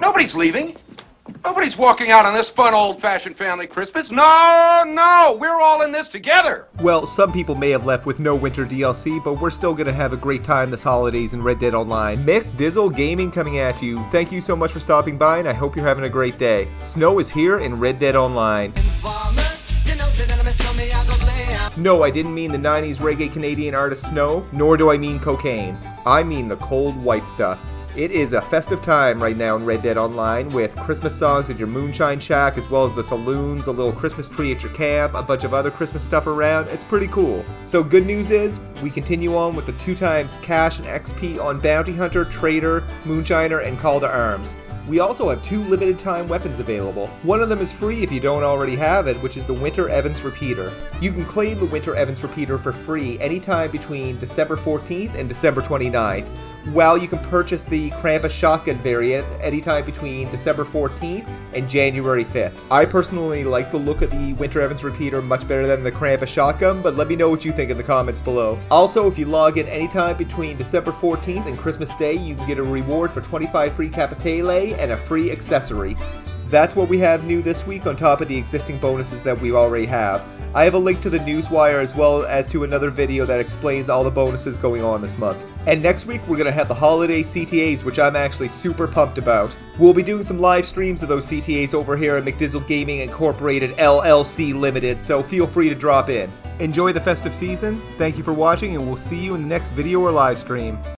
Nobody's leaving. Nobody's walking out on this fun, old-fashioned family Christmas. No, no, we're all in this together. Well, some people may have left with no winter DLC, but we're still gonna have a great time this holidays in Red Dead Online. McDizzle Gaming coming at you. Thank you so much for stopping by, and I hope you're having a great day. Snow is here in Red Dead Online. No, I didn't mean the 90s reggae Canadian artist Snow, nor do I mean cocaine. I mean the cold white stuff. It is a festive time right now in Red Dead Online with Christmas songs at your moonshine shack, as well as the saloons, a little Christmas tree at your camp, a bunch of other Christmas stuff around. It's pretty cool. So good news is, we continue on with the 2x cash and XP on Bounty Hunter, Trader, Moonshiner, and Call to Arms. We also have 2 limited time weapons available. One of them is free if you don't already have it, which is the Winter Evans Repeater. You can claim the Winter Evans Repeater for free anytime between December 14th and December 29th, while you can purchase the Krampus Shotgun variant anytime between December 14th and January 5th. I personally like the look of the Winter Evans Repeater much better than the Krampus Shotgun, but let me know what you think in the comments below. Also, if you log in anytime between December 14th and Christmas Day, you can get a reward for 25 free Capitale and a free accessory. That's what we have new this week on top of the existing bonuses that we already have. I have a link to the Newswire as well as to another video that explains all the bonuses going on this month. And next week we're going to have the holiday CTAs, which I'm actually super pumped about. We'll be doing some live streams of those CTAs over here at McDizzle Gaming Incorporated LLC Limited, so feel free to drop in. Enjoy the festive season, thank you for watching, and we'll see you in the next video or live stream.